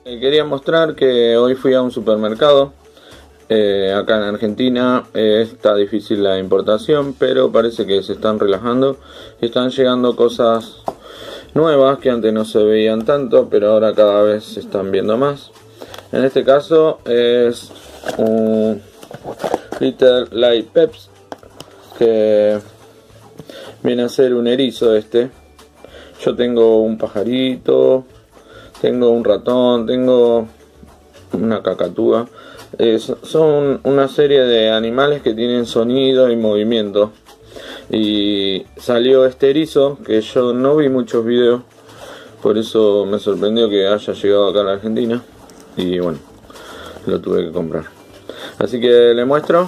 Quería mostrar que hoy fui a un supermercado. Acá en Argentina está difícil la importación, pero parece que se están relajando y están llegando cosas nuevas que antes no se veían tanto, pero ahora cada vez se están viendo más. En este caso es un Little Light Peps, que viene a ser un erizo este. Yo tengo un pajarito, tengo un ratón, tengo una cacatúa. Son una serie de animales que tienen sonido y movimiento. Y salió este erizo que yo no vi muchos videos, por eso me sorprendió que haya llegado acá a la Argentina. Y bueno, lo tuve que comprar. Así que le muestro.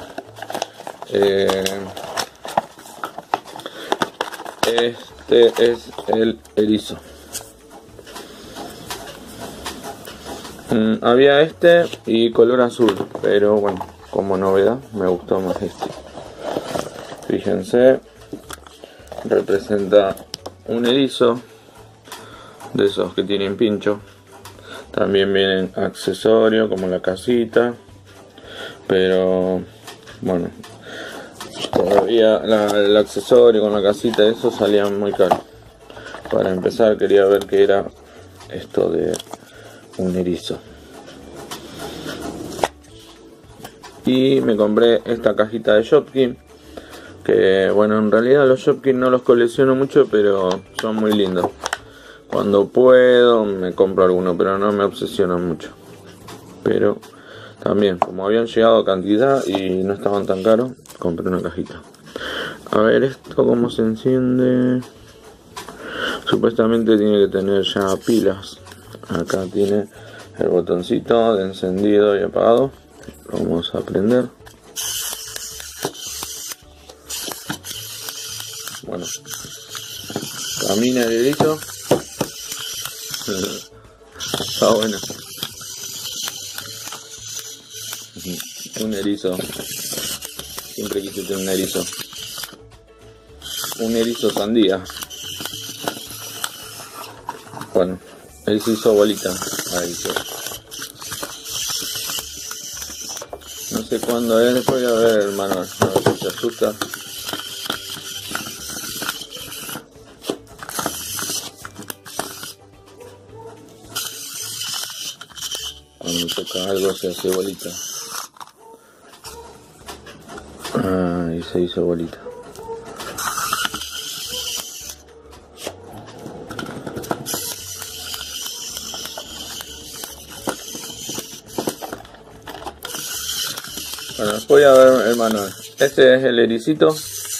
Este es el erizo. Había este y color azul, pero bueno, como novedad me gustó más este. Fíjense, representa un erizo de esos que tienen pincho. También vienen accesorios como la casita, pero bueno, todavía el accesorio con la casita, eso salía muy caro. Para empezar quería ver qué era esto de un erizo. Y me compré esta cajita de Shopkin, que bueno, en realidad los Shopkin no los colecciono mucho, pero son muy lindos. Cuando puedo me compro alguno, pero no me obsesionan mucho. Pero también, como habían llegado cantidad y no estaban tan caros, compré una cajita. A ver esto cómo se enciende. Supuestamente tiene que tener ya pilas. Acá tiene el botoncito de encendido y apagado. Lo vamos a prender. Bueno, camina el erizo. Está bueno. Un erizo. Siempre quise tener un erizo. Un erizo sandía. Bueno, él se hizo bolita. Ahí se. No sé cuándo es, después voy a ver el manual. A ver si se asusta. Cuando toca algo se hace bolita. Ah, y se hizo bolita. Bueno, voy a ver el manual. Este es el ericito.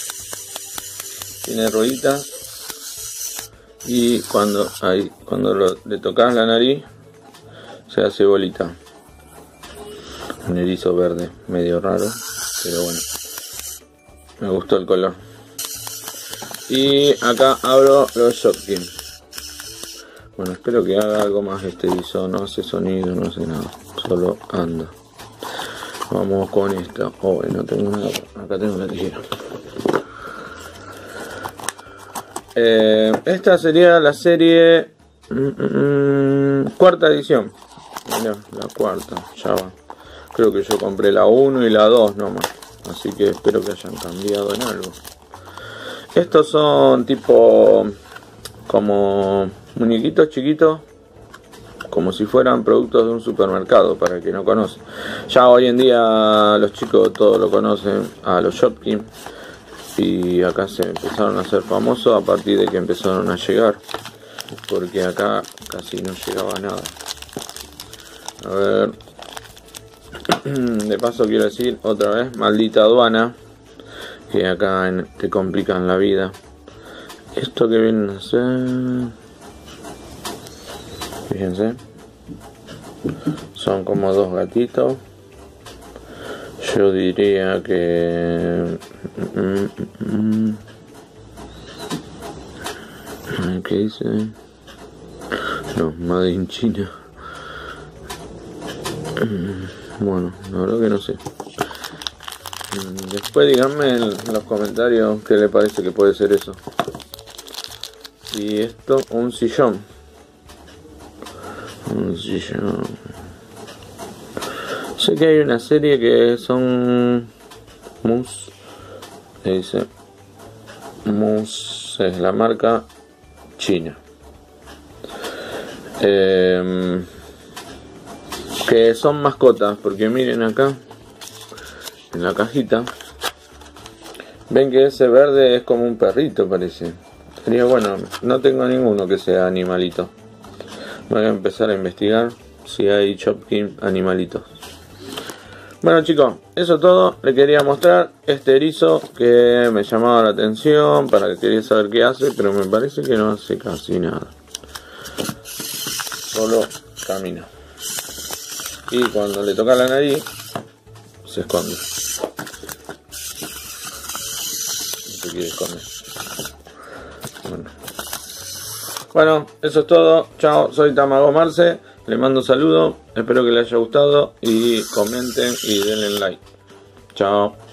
Tiene rueditas. Y cuando le tocas la nariz, se hace bolita. Un erizo verde, medio raro, pero bueno, me gustó el color. Y acá abro los Shopkin. Bueno, espero que haga algo más este erizo. No hace sonido, no hace nada, solo anda. Vamos con esto. Oh, no tengo nada. Acá tengo la tijera. Esta sería la serie cuarta edición. Mirá, la cuarta, ya va. Creo que yo compré la 1 y la 2 nomás. Así que espero que hayan cambiado en algo. Estos son tipo como muñequitos chiquitos, como si fueran productos de un supermercado, para el que no conoce. Ya hoy en día los chicos todos lo conocen, a los Shopkin. Y acá se empezaron a hacer famosos a partir de que empezaron a llegar, porque acá casi no llegaba nada. A ver, de paso quiero decir otra vez, maldita aduana, que acá te complican la vida. Esto que viene a ser, fíjense, son como dos gatitos. Yo diría que ¿qué dice? No, Made in China. Bueno, la verdad que no sé. Después díganme en los comentarios qué le parece que puede ser eso. Y esto, un sillón. Sí, sé que hay una serie que son Mus, que dice Mus, es la marca china, que son mascotas, porque miren acá en la cajita, ven que ese verde es como un perrito, parece. Sería bueno, no tengo ninguno que sea animalito. Voy a empezar a investigar si hay Shopkin animalitos. Bueno chicos, eso es todo. Le quería mostrar este erizo que me llamaba la atención, para que quería saber qué hace, pero me parece que no hace casi nada. Solo camina. Y cuando le toca la nariz, se esconde. No se quiere esconder. Bueno, eso es todo. Chao, soy Tamago Marce. Le mando un saludo. Espero que les haya gustado. Y comenten y denle like. Chao.